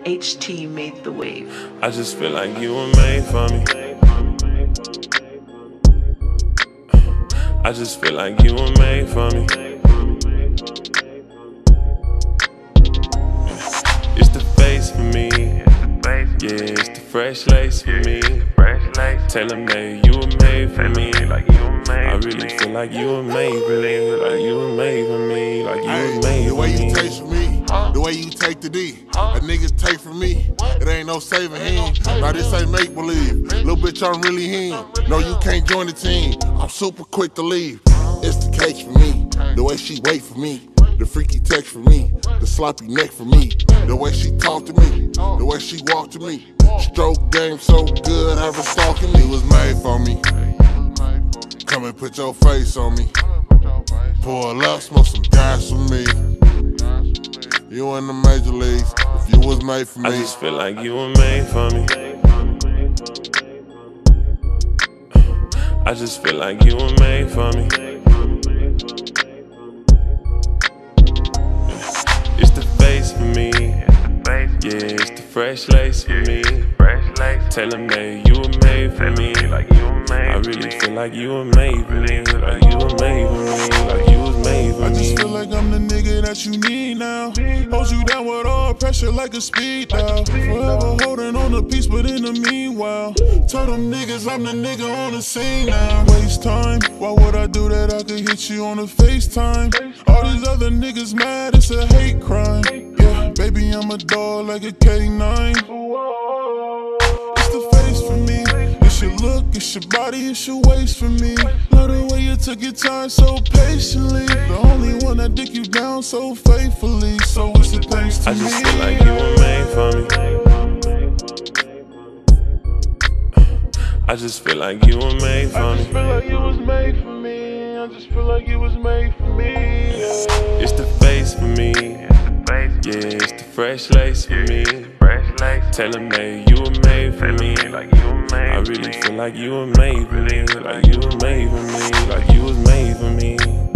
HT made the wave. I just feel like you were made for me. I just feel like you were made for me. It's the face for me. Yeah, it's the fresh lace for me. Tell them that you were made for me. I really feel like you were made for me. Like you were made for me. Like you were made for me. The way you taste for me, the way you take the D, a nigga take from me, it ain't no saving him. Now this ain't make believe. Little bitch, I'm really him. No, you can't join the team. I'm super quick to leave. It's the cake for me, the way she wait for me, the freaky text for me, the sloppy neck for me, the way she talk to me, the way she walk to me. Stroke game so good, have her stalking me. It was made for me. Come and put your face on me. Pull up, smoke some gas for me. You in the major leagues, if you was made for me. I just feel like you were made for me. I just feel like you were made for me. It's the face for me. Yeah, it's the fresh lace for me. Tell them that you were made for me. I really feel like you were made for me. Like you were made for me. Like you was made for me. I just feel like I'm the nigga that you need now. Hold you down with all pressure like a speed dial. Forever holding on the piece, but in the meanwhile, tell them niggas I'm the nigga on the scene now. Waste time, why would I do that? I could hit you on the FaceTime. All these other niggas mad, it's a hate crime. Yeah, baby, I'm a dog like a K9. It's the face for me. It's your look, it's your body, it's your waist for me. Love the way you took your time so patiently. The only one that dick you down so faithfully. So it's the thanks to me. I just feel like you were made for me. I just feel like you were made for me. I just feel like you was made for me. I just feel like you was made for me. Yeah. It's the face for me. Yeah, it's the fresh lace for me. Tell them that you were made for me. I really feel like you were made for me. Like you were made for me. Like you was made for me.